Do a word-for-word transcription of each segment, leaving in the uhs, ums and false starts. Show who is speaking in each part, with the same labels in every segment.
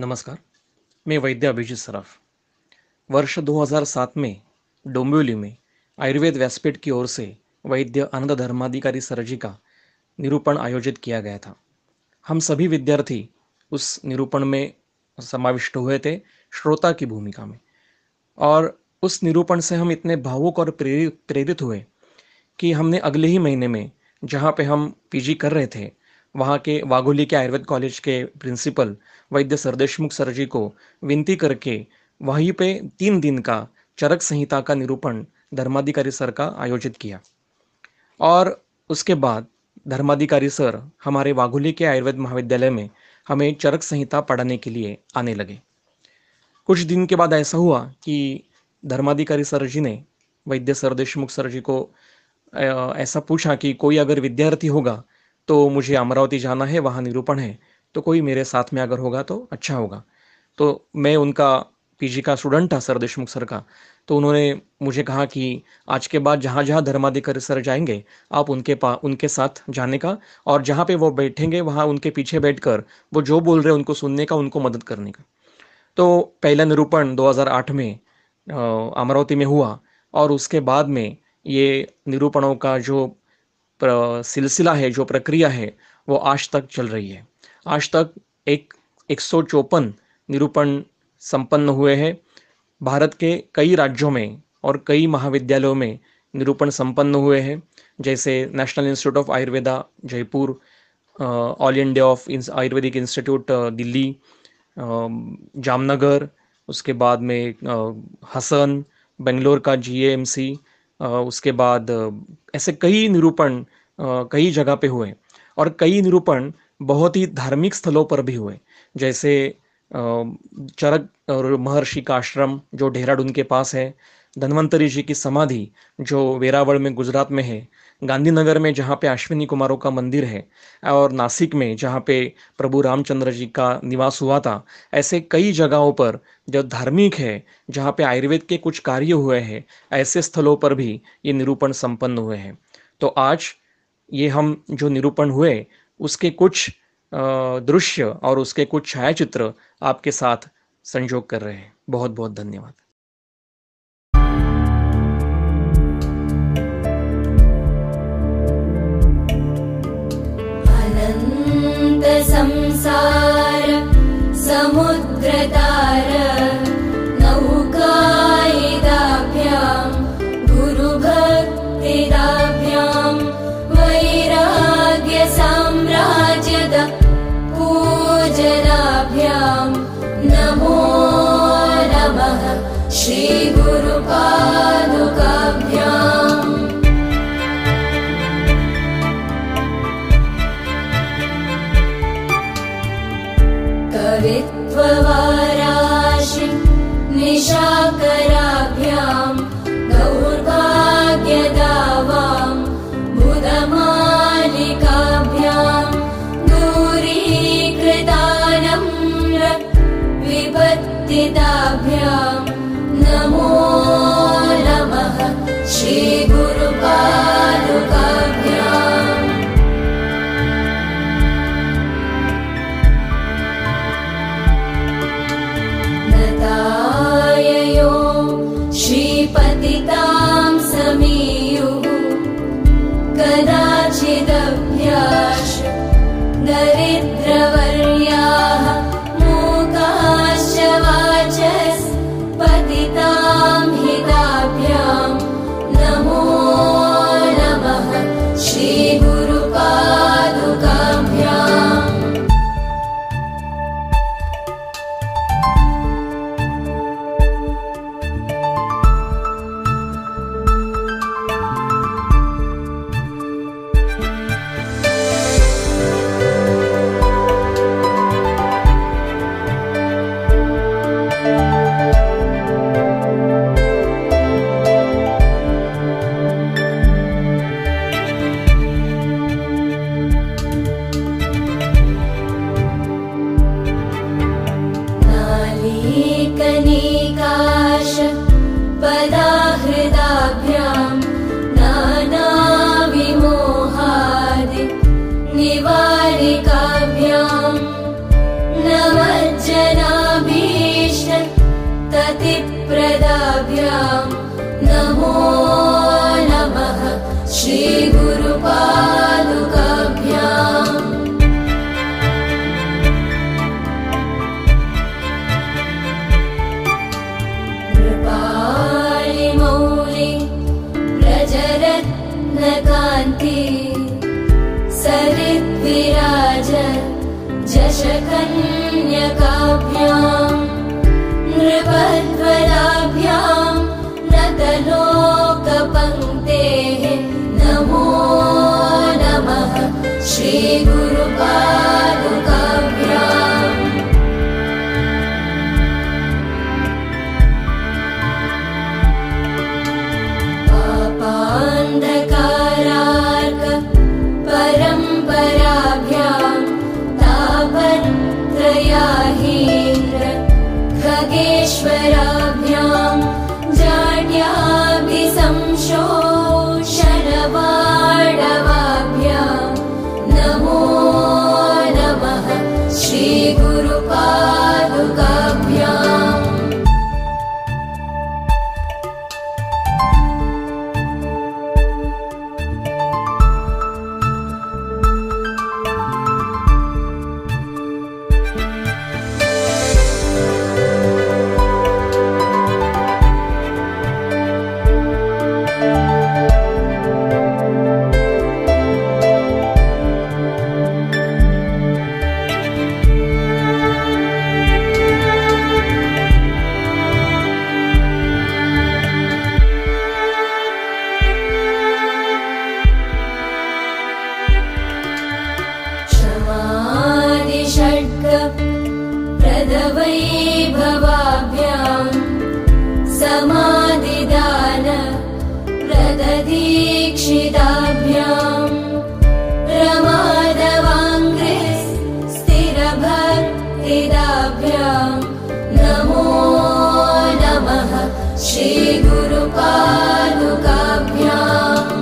Speaker 1: नमस्कार, मैं वैद्य अभिजीत सराफ। वर्ष दो हज़ार सात में डोंबिवली में आयुर्वेद व्यासपीठ की ओर से वैद्य आनंद धर्माधिकारी सर जी का निरूपण आयोजित किया गया था। हम सभी विद्यार्थी उस निरूपण में समाविष्ट हुए थे, श्रोता की भूमिका में। और उस निरूपण से हम इतने भावुक और प्रेरित प्रेरित हुए कि हमने अगले ही महीने में, जहाँ पे हम पीजी कर रहे थे, वहाँ के वाघोली के आयुर्वेद कॉलेज के प्रिंसिपल वैद्य सरदेशमुख सर जी को विनती करके वहीं पे तीन दिन का चरक संहिता का निरूपण धर्माधिकारी सर का आयोजित किया। और उसके बाद धर्माधिकारी सर हमारे वाघोली के आयुर्वेद महाविद्यालय में हमें चरक संहिता पढ़ाने के लिए आने लगे। कुछ दिन के बाद ऐसा हुआ कि धर्माधिकारी सर जी ने वैद्य सरदेशमुख सर जी को ऐसा पूछा कि कोई अगर विद्यार्थी होगा तो मुझे अमरावती जाना है, वहाँ निरूपण है, तो कोई मेरे साथ में अगर होगा तो अच्छा होगा। तो मैं उनका पीजी का स्टूडेंट था सर देशमुख सर का, तो उन्होंने मुझे कहा कि आज के बाद जहाँ जहाँ धर्माधिकारी सर जाएंगे आप उनके पा उनके साथ जाने का, और जहाँ पे वो बैठेंगे वहाँ उनके पीछे बैठकर वो जो बोल रहे हैं उनको सुनने का, उनको मदद करने का। तो पहला निरूपण दो हज़ार आठ में अमरावती में हुआ, और उसके बाद में ये निरूपणों का जो सिलसिला है, जो प्रक्रिया है, वो आज तक चल रही है। आज तक एक एक सौ चौपन निरूपण संपन्न हुए हैं। भारत के कई राज्यों में और कई महाविद्यालयों में निरूपण संपन्न हुए हैं, जैसे national institute of Ayurveda Jaipur, all India of Ayurvedic institute Delhi, Jamnagar, उसके बाद में हसन, बेंगलोर का जीएएमसी, उसके बाद ऐसे कई निरूपण कई जगह पे हुए। और कई निरूपण बहुत ही धार्मिक स्थलों पर भी हुए, जैसे चरक और महर्षि का आश्रम जो देहरादून के पास है, धन्वंतरी जी की समाधि जो वेरावल में गुजरात में है, गांधीनगर में जहाँ पे अश्विनी कुमारों का मंदिर है, और नासिक में जहाँ पे प्रभु रामचंद्र जी का निवास हुआ था। ऐसे कई जगहों पर जो धार्मिक है, जहाँ पे आयुर्वेद के कुछ कार्य हुए हैं, ऐसे स्थलों पर भी ये निरूपण संपन्न हुए हैं। तो आज ये हम जो निरूपण हुए उसके कुछ दृश्य और उसके कुछ छायाचित्र आपके साथ संजोग कर रहे हैं। बहुत बहुत धन्यवाद।
Speaker 2: अनंत संसार समुद्र तार नौकायिदाभ्यां गुरु भक्तिदाभ्यां वैराग्य साम्राज्यद पूजनाभ्यां नमो नमः श्री गुरु पादुकाभ्याम्। कवित्ववाराशि निशाकराभ्यां दौर्भाग्यदावां बुधमालिकाभ्यां दूरीकृतानम्र विपत्तिदाभ्यां नमो नमः श्री गुरु पादुकाभ्याम्। नताययो श्रीपतितां समीयुः कदाचिदभ्याश दरिद्रवर्याः मूकाश्च वाचस्पतितां हिताभ्यां नमो मुक्तिप्रदाभ्यां नमो नमः श्रीगुरुपादुकाभ्याम् कृपालिमौलि व्रजरत्नकान्ति सरिद्विराज जशकन्यकाभ्याम् नृपध्वजाभ्यां नतलोकपङ्क्तेः नमो नमः श्रीगुरुपादुकाभ्याम् पापान्धकारार्क परम्पराभ्यां तापत्रयाहीन्द्र खगेश्वराभ्यां जाड्याभिसंशोषणवाडवाभ्यां नमो नमः श्रीगुरुपादुकाभ्याम् प्रदवैभवाभ्यां समाधिदान प्रददीक्षिताभ्यां रमादवाङ्घ्रिः स्थिरभक्तिदाभ्यां नमो नमः श्रीगुरुपादुकाभ्याम्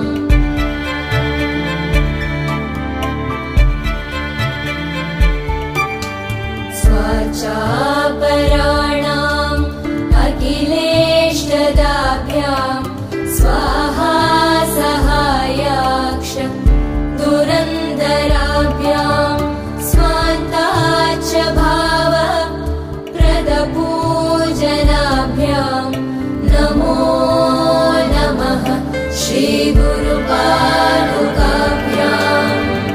Speaker 2: स्वाचापराणाम् अखिलेष्टदाभ्यां स्वाहा सहायाक्ष दुरन्दराभ्यां स्वान्ताच्च भाव प्रदपूजनाभ्यां नमो नमः श्रीगुरुपादुकाभ्याम्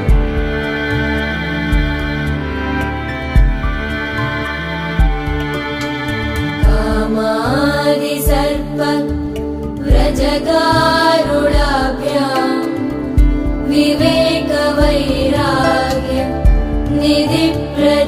Speaker 2: कामादिसर्प व्रजगारुडाभ्यां विवेकवैराग्य निधिप्रदाभ्यां